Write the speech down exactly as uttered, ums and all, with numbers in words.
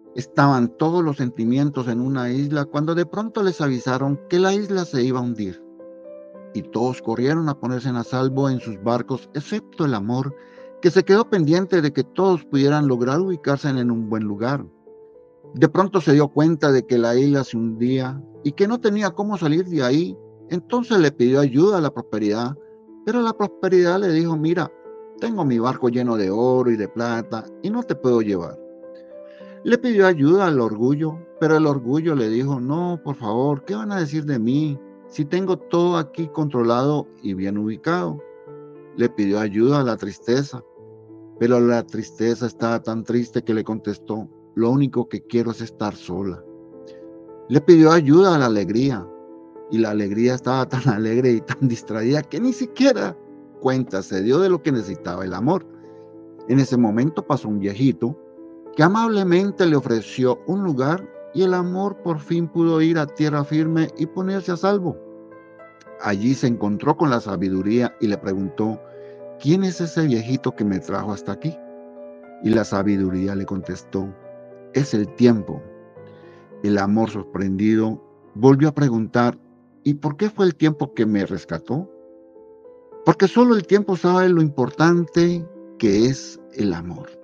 Estaban todos los sentimientos en una isla cuando de pronto les avisaron que la isla se iba a hundir. Y todos corrieron a ponerse a salvo en sus barcos, excepto el amor, que se quedó pendiente de que todos pudieran lograr ubicarse en un buen lugar. De pronto se dio cuenta de que la isla se hundía y que no tenía cómo salir de ahí. Entonces le pidió ayuda a la prosperidad, pero la prosperidad le dijo: mira, tengo mi barco lleno de oro y de plata y no te puedo llevar. Le pidió ayuda al orgullo, pero el orgullo le dijo: no, por favor, ¿qué van a decir de mí si tengo todo aquí controlado y bien ubicado? Le pidió ayuda a la tristeza, pero la tristeza estaba tan triste que le contestó: lo único que quiero es estar sola. Le pidió ayuda a la alegría, y la alegría estaba tan alegre y tan distraída que ni siquiera cuenta se dio de lo que necesitaba el amor. En ese momento pasó un viejito que amablemente le ofreció un lugar y el amor por fin pudo ir a tierra firme y ponerse a salvo. Allí se encontró con la sabiduría y le preguntó: ¿quién es ese viejito que me trajo hasta aquí? Y la sabiduría le contestó: es el tiempo. El amor, sorprendido, volvió a preguntar: ¿y por qué fue el tiempo que me rescató? Porque solo el tiempo sabe lo importante que es el amor.